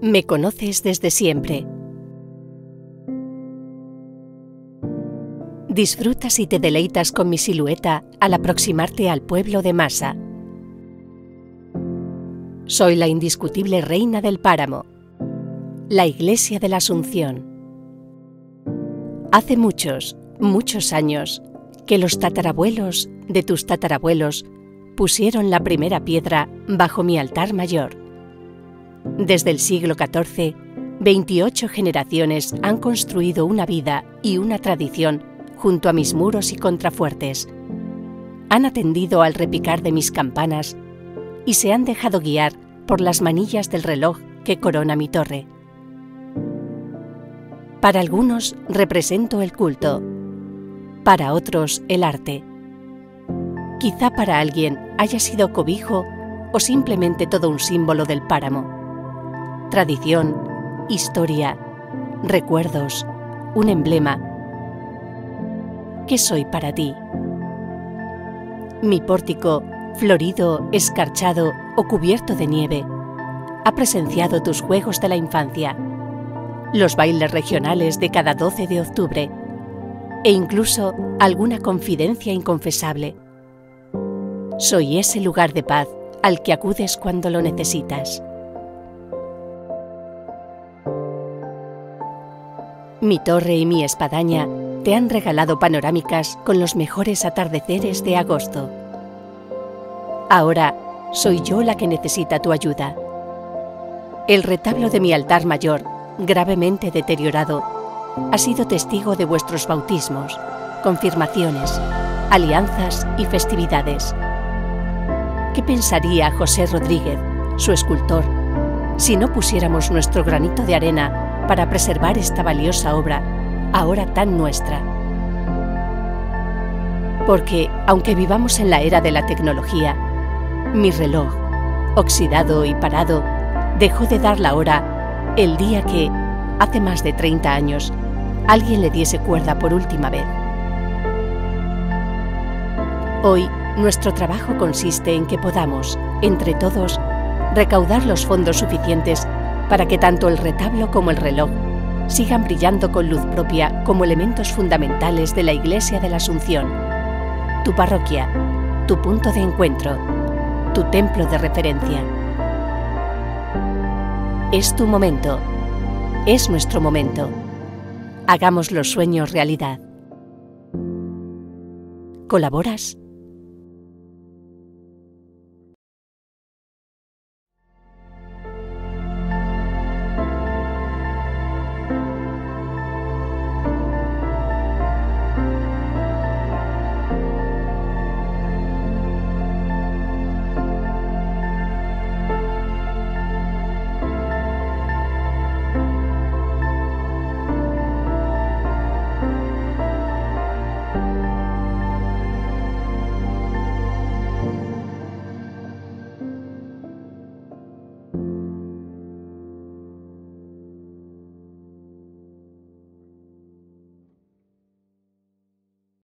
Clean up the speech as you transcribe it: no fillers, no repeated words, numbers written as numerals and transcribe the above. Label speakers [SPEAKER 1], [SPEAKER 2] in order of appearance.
[SPEAKER 1] Me conoces desde siempre. Disfrutas y te deleitas con mi silueta al aproximarte al pueblo de Masa. Soy la indiscutible reina del páramo, la Iglesia de la Asunción. Hace muchos, muchos años que los tatarabuelos de tus tatarabuelos pusieron la primera piedra bajo mi altar mayor. Desde el siglo XIV, 28 generaciones han construido una vida y una tradición junto a mis muros y contrafuertes. Han atendido al repicar de mis campanas y se han dejado guiar por las manillas del reloj que corona mi torre. Para algunos represento el culto, para otros el arte. Quizá para alguien haya sido cobijo o simplemente todo un símbolo del páramo. Tradición, historia, recuerdos, un emblema. ¿Qué soy para ti? Mi pórtico, florido, escarchado o cubierto de nieve, ha presenciado tus juegos de la infancia, los bailes regionales de cada 12 de octubre e incluso alguna confidencia inconfesable. Soy ese lugar de paz al que acudes cuando lo necesitas. Mi torre y mi espadaña te han regalado panorámicas con los mejores atardeceres de agosto. Ahora soy yo la que necesita tu ayuda. El retablo de mi altar mayor, gravemente deteriorado, ha sido testigo de vuestros bautismos, confirmaciones, alianzas y festividades. ¿Qué pensaría José Rodríguez, su escultor, si no pusiéramos nuestro granito de arena para preservar esta valiosa obra, ahora tan nuestra? Porque, aunque vivamos en la era de la tecnología, mi reloj, oxidado y parado, dejó de dar la hora el día que, hace más de 30 años, alguien le diese cuerda por última vez. Hoy, nuestro trabajo consiste en que podamos, entre todos, recaudar los fondos suficientes para que tanto el retablo como el reloj sigan brillando con luz propia como elementos fundamentales de la Iglesia de la Asunción, tu parroquia, tu punto de encuentro, tu templo de referencia. Es tu momento, es nuestro momento. Hagamos los sueños realidad. ¿Colaboras?